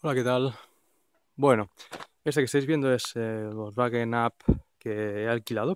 Hola, ¿qué tal? Bueno, este que estáis viendo es el Volkswagen Up que he alquilado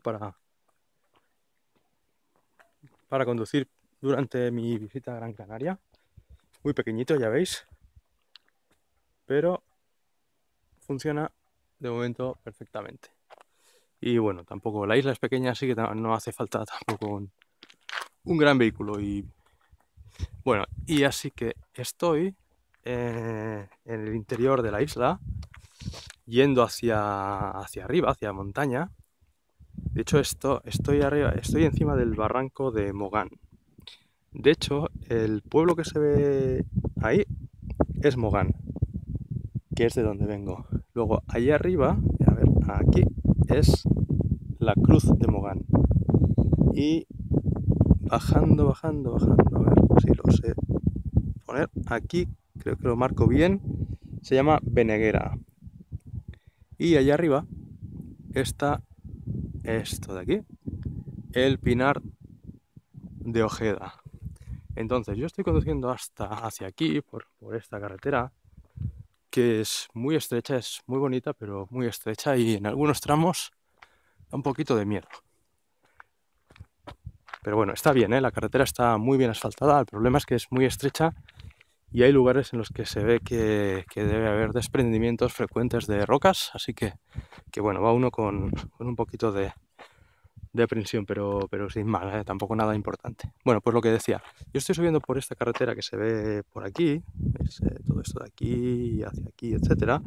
para conducir durante mi visita a Gran Canaria. Muy pequeñito, ya veis, pero funciona de momento perfectamente. Y bueno, tampoco la isla es pequeña, así que no hace falta tampoco un gran vehículo. Y bueno, y así que estoy en el interior de la isla, yendo hacia arriba, hacia montaña. De hecho, estoy arriba, estoy encima del barranco de Mogán. De hecho, el pueblo que se ve ahí es Mogán, que es de donde vengo. Luego, allí arriba, a ver, aquí es la Cruz de Mogán. Y bajando, a ver si lo sé poner aquí, creo que lo marco bien, se llama Beneguera. Y allá arriba está esto de aquí, el Pinar de Ojeda. Entonces, yo estoy conduciendo hasta hacia aquí, por esta carretera, que es muy estrecha, es muy bonita, pero muy estrecha y en algunos tramos da un poquito de miedo. Pero bueno, está bien, ¿eh? La carretera está muy bien asfaltada, el problema es que es muy estrecha y hay lugares en los que se ve que debe haber desprendimientos frecuentes de rocas, así que bueno, va uno con un poquito de aprensión, pero sin más, ¿eh? Tampoco nada importante. Bueno, pues lo que decía, yo estoy subiendo por esta carretera que se ve por aquí, es, todo esto de aquí, hacia aquí, etcétera,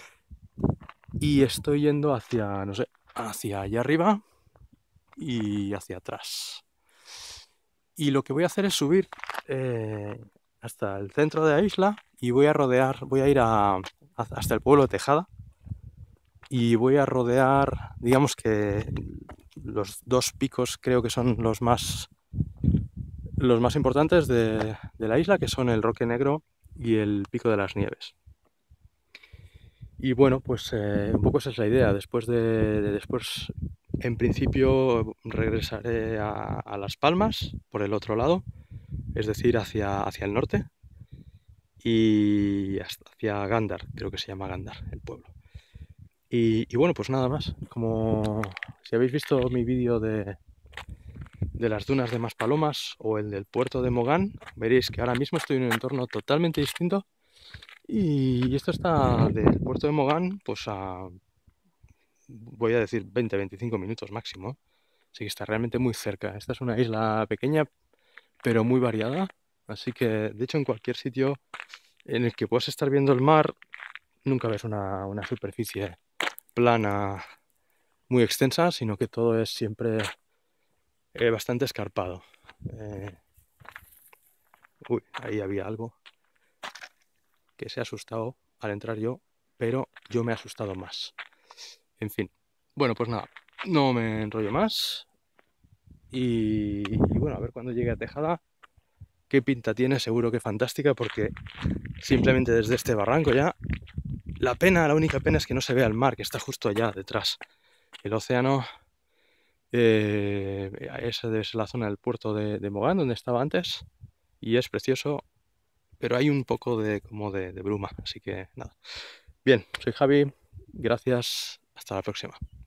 y estoy yendo hacia, no sé, hacia allá arriba y hacia atrás. Y lo que voy a hacer es subir hasta el centro de la isla y voy a ir hasta el pueblo de Tejada y voy a rodear, digamos que los dos picos creo que son los más importantes de la isla, que son el Roque Negro y el Pico de las Nieves. Y bueno, pues un poco esa es la idea. Después, en principio, regresaré a Las Palmas por el otro lado, es decir, hacia el norte y hacia Gándar, creo que se llama Gándar, el pueblo. Y bueno, pues nada más. Como si habéis visto mi vídeo de las dunas de Maspalomas o el del puerto de Mogán, veréis que ahora mismo estoy en un entorno totalmente distinto. Y esto está del puerto de Mogán, pues voy a decir 20-25 minutos máximo. Así que está realmente muy cerca. Esta es una isla pequeña, pero muy variada. Así que, de hecho, en cualquier sitio en el que puedas estar viendo el mar, nunca ves una superficie plana muy extensa, sino que todo es siempre bastante escarpado. Eh, Uy, ahí había algo que se ha asustado al entrar yo, pero yo me he asustado más. En fin, bueno, pues nada, no me enrollo más. Y bueno, a ver cuando llegue a Tejada, qué pinta tiene, seguro que fantástica, porque simplemente desde este barranco ya, la única pena es que no se vea el mar, que está justo allá detrás. El océano, esa es la zona del puerto de Mogán, donde estaba antes, y es precioso, pero hay un poco como de bruma, así que nada. Bien, soy Javi, gracias, hasta la próxima.